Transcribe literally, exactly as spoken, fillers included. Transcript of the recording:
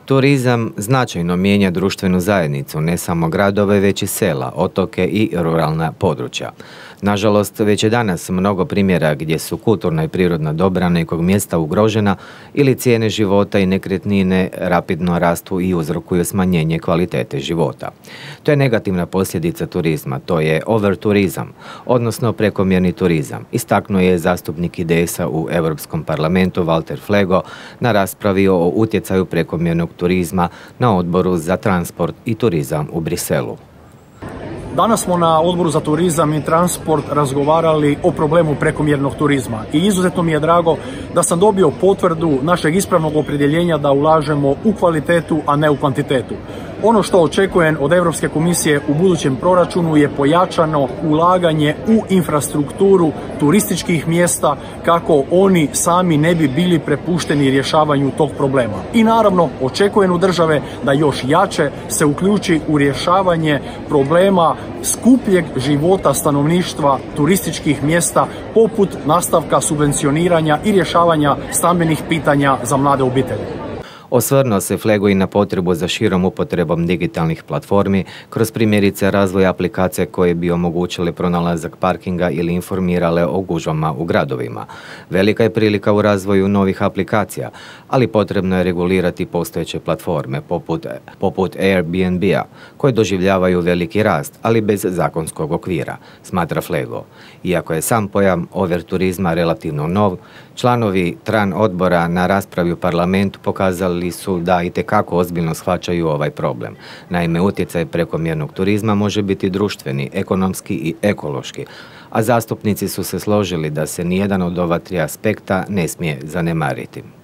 Turizam značajno mijenja društvenu zajednicu, ne samo gradove, već i sela, otoke i ruralna područja. Nažalost, već je danas mnogo primjera gdje su kulturna i prirodna dobra nekog mjesta ugrožena ili cijene života i nekretnine rapidno rastu i uzrokuju smanjenje kvalitete života. To je negativna posljedica turizma, to je overturizam, odnosno prekomjerni turizam, istaknuo je zastupnik I D S-a u Europskom parlamentu Walter Flego na raspravi o utjecaju prekomjernog turizma na Odboru za transport i turizam u Briselu. Danas smo na Odboru za turizam i transport razgovarali o problemu prekomjernog turizma i izuzetno mi je drago da sam dobio potvrdu našeg ispravnog opredjeljenja da ulažemo u kvalitetu, a ne u kvantitetu. Ono što očekujem od Europske komisije u budućem proračunu je pojačano ulaganje u infrastrukturu turističkih mjesta kako oni sami ne bi bili prepušteni rješavanju tog problema. I naravno očekujem od države da još jače se uključi u rješavanje problema skupljeg života stanovništva turističkih mjesta poput nastavka subvencioniranja i rješavanja stambenih pitanja za mlade obitelji. Osvrnuo se Flego i na potrebu za širom upotrebom digitalnih platformi kroz primjerice razvoj aplikacije koje bi omogućile pronalazak parkinga ili informirale o gužvama u gradovima. Velika je prilika u razvoju novih aplikacija, ali potrebno je regulirati postojeće platforme poput, poput Airbnb-a koje doživljavaju veliki rast, ali bez zakonskog okvira, smatra Flego. Iako je sam pojam overturizma relativno nov, članovi TRAN odbora na raspravi u parlamentu pokazali su da itekako ozbiljno shvaćaju ovaj problem. Naime, utjecaj prekomjernog turizma može biti društveni, ekonomski i ekološki, a zastupnici su se složili da se nijedan od ova tri aspekta ne smije zanemariti.